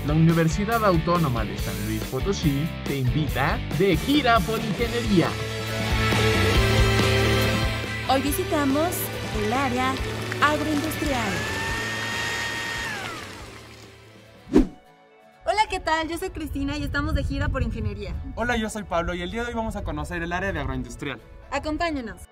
La Universidad Autónoma de San Luis Potosí te invita de gira por ingeniería. Hoy visitamos el área agroindustrial. Hola, ¿qué tal? Yo soy Cristina y estamos de gira por ingeniería. Hola, yo soy Pablo y el día de hoy vamos a conocer el área de agroindustrial. Acompáñenos.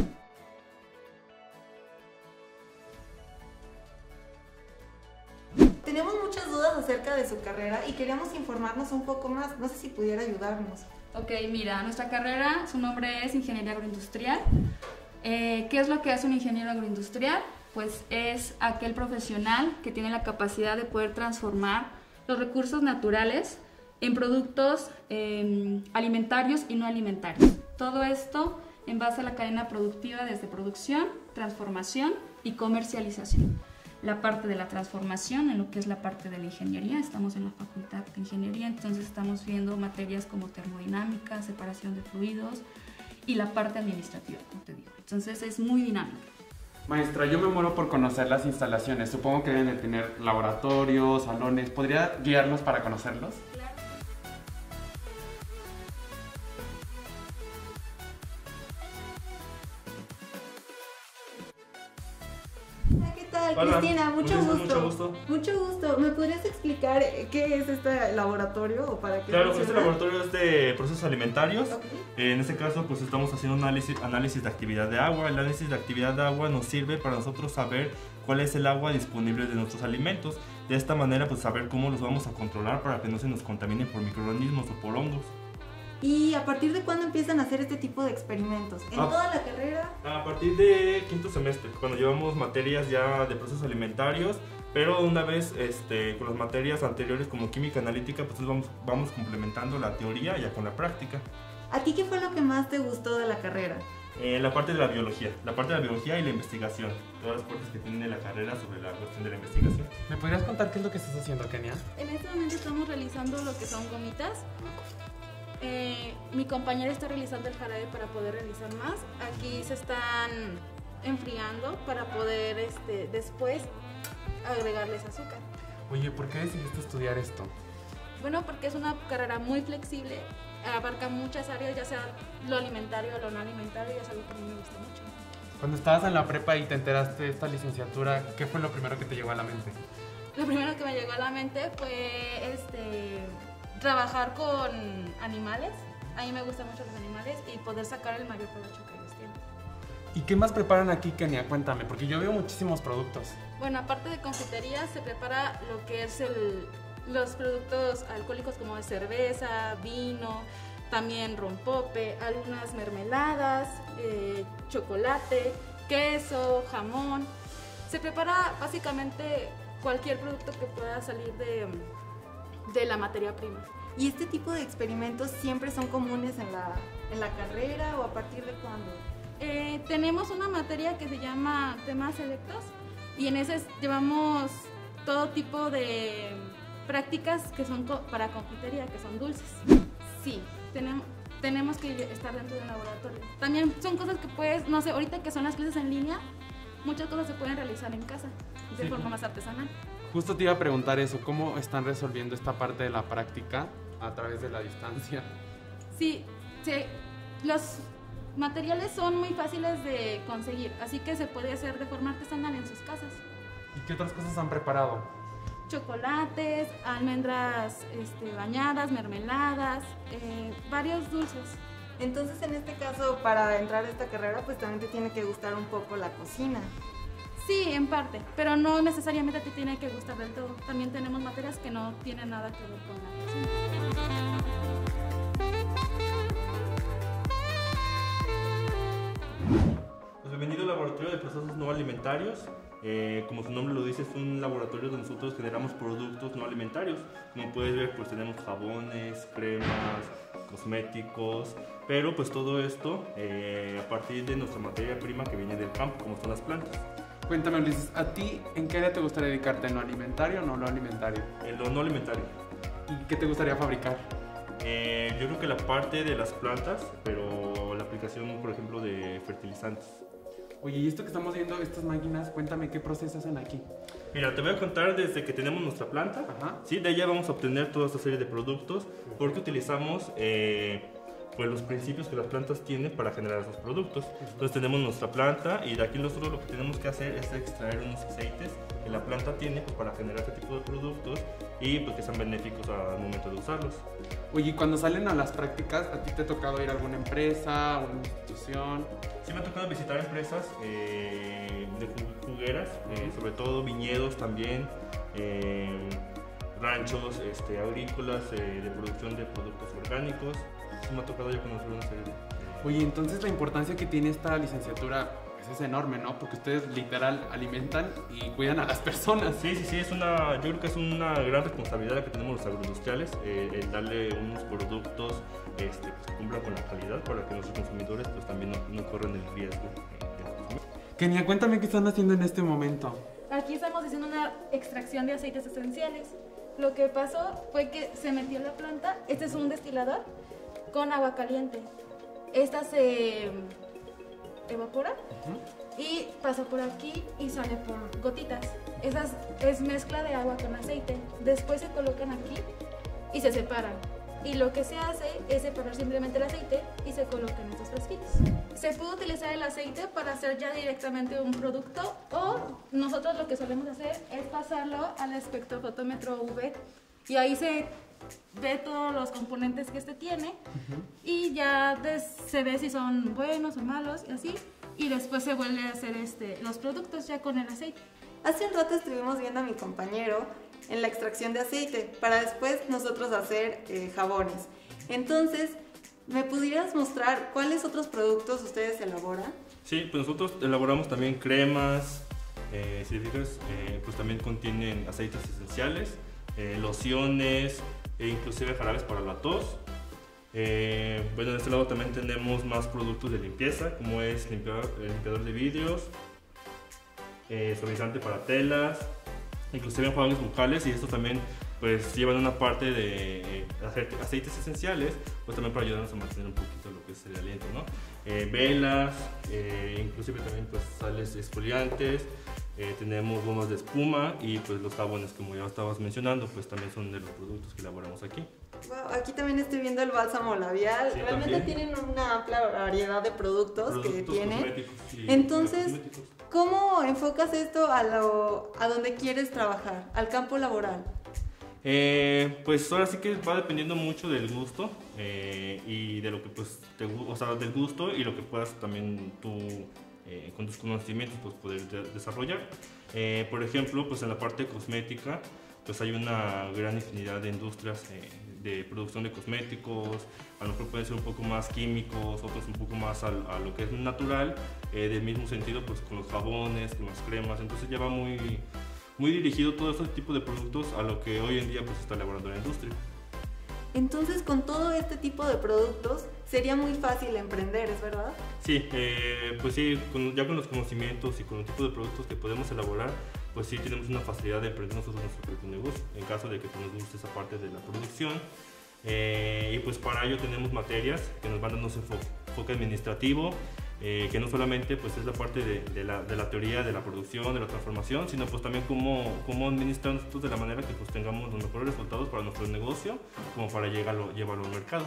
Tenemos muchas dudas acerca de su carrera y queríamos informarnos un poco más. No sé si pudiera ayudarnos. Ok, mira, nuestra carrera, su nombre es Ingeniería Agroindustrial. ¿Qué es lo que hace un ingeniero agroindustrial? Pues es aquel profesional que tiene la capacidad de poder transformar los recursos naturales en productos alimentarios y no alimentarios. Todo esto en base a la cadena productiva desde producción, transformación y comercialización. La parte de la transformación, en lo que es la parte de la ingeniería, estamos en la facultad de ingeniería, entonces estamos viendo materias como termodinámica, separación de fluidos y la parte administrativa, como te digo. Entonces es muy dinámica. Maestra, yo me muero por conocer las instalaciones. Supongo que deben de tener laboratorios, salones. ¿Podría guiarnos para conocerlos? Hola, Cristina, mucho gusto. Mucho gusto. Mucho gusto. ¿Me podrías explicar qué es este laboratorio o para qué Claro, funciona? este laboratorio es de procesos alimentarios. Okay. En este caso, pues estamos haciendo un análisis de actividad de agua. El análisis de actividad de agua nos sirve para nosotros saber cuál es el agua disponible de nuestros alimentos. De esta manera, pues saber cómo los vamos a controlar para que no se nos contaminen por microorganismos o por hongos. ¿Y a partir de cuándo empiezan a hacer este tipo de experimentos? ¿En toda la carrera? A partir de quinto semestre, cuando llevamos materias ya de procesos alimentarios, pero una vez con las materias anteriores como química analítica, pues vamos complementando la teoría ya con la práctica. ¿A ti qué fue lo que más te gustó de la carrera? La parte de la biología y la investigación, todas las partes que tiene la carrera sobre la cuestión de la investigación. ¿Me podrías contar qué es lo que estás haciendo, Kenia? En este momento estamos realizando lo que son gomitas. Mi compañera está realizando el jarabe para poder realizar más. Aquí se están enfriando para poder después agregarles azúcar. Oye, ¿por qué decidiste estudiar esto? Bueno, porque es una carrera muy flexible, abarca muchas áreas, ya sea lo alimentario o lo no alimentario, y es algo que a mí me gusta mucho. Cuando estabas en la prepa y te enteraste de esta licenciatura, ¿qué fue lo primero que te llegó a la mente? Lo primero que me llegó a la mente fue trabajar con animales. A mí me gustan mucho los animales y poder sacar el mayor provecho que ellos tienen. ¿Y qué más preparan aquí, Kenia? Cuéntame, porque yo veo muchísimos productos. Bueno, aparte de confitería, se prepara lo que es los productos alcohólicos como de cerveza, vino, también rompope, algunas mermeladas, chocolate, queso, jamón. Se prepara básicamente cualquier producto que pueda salir de la materia prima. ¿Y este tipo de experimentos siempre son comunes en la carrera o a partir de cuándo? Tenemos una materia que se llama temas selectos y en ese llevamos todo tipo de prácticas que son para confitería, que son dulces. Sí, tenemos que estar dentro de un laboratorio. También son cosas que puedes, no sé, ahorita que son las clases en línea, muchas cosas se pueden realizar en casa de forma más artesanal. Justo te iba a preguntar eso, ¿cómo están resolviendo esta parte de la práctica a través de la distancia? Sí, los materiales son muy fáciles de conseguir, así que se puede hacer de forma artesanal en sus casas. ¿Y qué otras cosas han preparado? Chocolates, almendras bañadas, mermeladas, varios dulces. Entonces, en este caso, para entrar a esta carrera, pues también te tiene que gustar un poco la cocina. Sí, en parte, pero no necesariamente te tiene que gustar del todo. También tenemos materias que no tienen nada que ver con la cocina. Pues bienvenido al laboratorio de procesos no alimentarios. Como su nombre lo dice, es un laboratorio donde nosotros generamos productos no alimentarios. Como puedes ver, pues tenemos jabones, cremas, cosméticos, pero pues todo esto a partir de nuestra materia prima que viene del campo, como son las plantas. Cuéntame, Ulises, ¿a ti en qué área te gustaría dedicarte? ¿En lo alimentario o no lo alimentario? En lo no alimentario. ¿Y qué te gustaría fabricar? Yo creo que la parte de las plantas, pero la aplicación, por ejemplo, de fertilizantes. Oye, y esto que estamos viendo, estas máquinas, cuéntame qué procesos hacen aquí. Mira, te voy a contar desde que tenemos nuestra planta. ¿Sí? De ella vamos a obtener toda esta serie de productos porque utilizamos pues los principios que las plantas tienen para generar esos productos. Entonces tenemos nuestra planta y de aquí nosotros lo que tenemos que hacer es extraer unos aceites que la planta tiene pues, para generar este tipo de productos y pues, que sean benéficos al momento de usarlos. Oye, y cuando salen a las prácticas, ¿a ti te ha tocado ir a alguna empresa, a una institución? Sí me ha tocado visitar empresas de jugueras, sobre todo viñedos también, ranchos agrícolas de producción de productos orgánicos. Sí me ha tocado ya conocer una serie de... Oye, entonces la importancia que tiene esta licenciatura pues, es enorme, ¿no? Porque ustedes literal alimentan y cuidan a las personas. Sí, yo creo que es una gran responsabilidad la que tenemos los agroindustriales, el darle unos productos pues, que cumplan con la calidad para que nuestros consumidores pues, también no corran el riesgo de consumir. Kenia, cuéntame qué están haciendo en este momento. Aquí estamos haciendo una extracción de aceites esenciales. Lo que pasó fue que se metió en la planta, este es un destilador con agua caliente. Esta se evapora y pasa por aquí y sale por gotitas. Esa es mezcla de agua con aceite. Después se colocan aquí y se separan. Y lo que se hace es separar simplemente el aceite y se coloca en estos frasquitos. Se puede utilizar el aceite para hacer ya directamente un producto o nosotros lo que solemos hacer es pasarlo al espectrofotómetro UV y ahí se ve todos los componentes que este tiene y ya se ve si son buenos o malos y así, y después se vuelve a hacer los productos ya con el aceite. Hace un rato estuvimos viendo a mi compañero en la extracción de aceite para después nosotros hacer jabones. Entonces, ¿me pudieras mostrar cuáles otros productos ustedes elaboran? Sí, pues nosotros elaboramos también cremas, si te fijas, pues también contienen aceites esenciales, lociones e inclusive jarabes para la tos. Bueno, de este lado también tenemos más productos de limpieza, como es limpiador de vidrios, suavizante para telas, inclusive enjuagues bucales, y estos también pues llevan una parte de aceites esenciales, pues también para ayudarnos a mantener un poquito lo que es el aliento, ¿no? Velas, inclusive también pues sales exfoliantes, tenemos bombas de espuma y pues los jabones, como ya estabas mencionando, pues también son de los productos que elaboramos aquí. Wow, aquí también estoy viendo el bálsamo labial. Sí, realmente también tienen una amplia variedad de productos que tienen. Cosméticos, sí, Entonces, cosméticos. ¿cómo enfocas esto a donde quieres trabajar, al campo laboral? Pues ahora sí que va dependiendo mucho del gusto y de lo que pues o sea, del gusto y lo que puedas también tú con tus conocimientos pues poder desarrollar. Por ejemplo, pues en la parte cosmética pues hay una gran infinidad de industrias de producción de cosméticos, a lo mejor pueden ser un poco más químicos, otros un poco más a lo que es natural, del mismo sentido pues con los jabones, con las cremas, entonces ya va muy dirigido todo este tipo de productos a lo que hoy en día pues está elaborando la industria. Entonces, con todo este tipo de productos sería muy fácil emprender, ¿es verdad? Sí, pues sí, ya con los conocimientos y con el tipo de productos que podemos elaborar, pues sí tenemos una facilidad de emprender nosotros nuestro propio negocio, en caso de que nos guste esa parte de la producción. Y pues para ello tenemos materias que nos van dando ese enfoque administrativo, que no solamente pues es la parte de la teoría de la producción, de la transformación, sino pues también cómo administrar nosotros de la manera que pues tengamos los mejores resultados para nuestro negocio, como para llevarlo al mercado.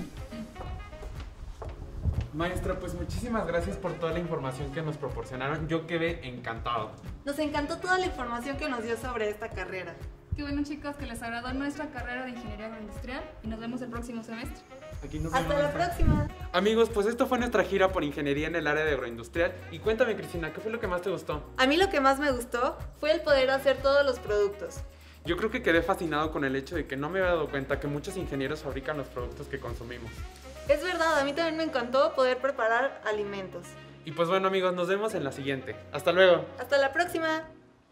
Maestra, pues muchísimas gracias por toda la información que nos proporcionaron. Yo quedé encantado. Nos encantó toda la información que nos dio sobre esta carrera. Qué bueno, chicos, que les agradó nuestra carrera de Ingeniería Agroindustrial y nos vemos el próximo semestre. Aquí nos Hasta vemos, la maestra. próxima. Amigos, pues esto fue nuestra gira por ingeniería en el área de agroindustrial. Y cuéntame, Cristina, ¿qué fue lo que más te gustó? A mí lo que más me gustó fue el poder hacer todos los productos. Yo creo que quedé fascinado con el hecho de que no me había dado cuenta que muchos ingenieros fabrican los productos que consumimos. Es verdad, a mí también me encantó poder preparar alimentos. Y pues bueno, amigos, nos vemos en la siguiente. Hasta luego. Hasta la próxima.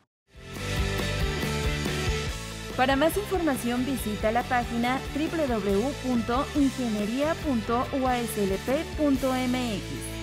Para más información visita la página www.ingenieria.uaslp.mx.